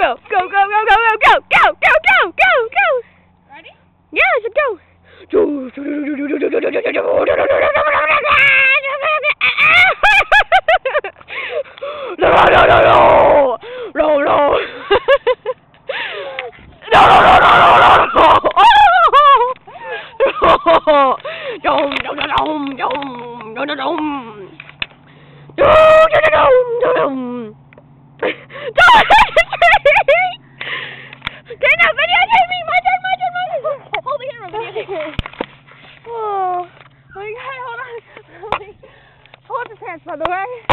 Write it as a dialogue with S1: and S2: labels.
S1: go, go, go, go, go, go, go, go, go, go, go, go.
S2: Ready?
S1: Yeah, I said go. No, no, no, no, no, no, no. No, no, no, no, no, no, no. Dum, dum, dum, dum, dum, dum, dum. Dana, videotape me! My turn! Hold the camera, videotape. Oh my God, hold on. Hold up your pants, by the way.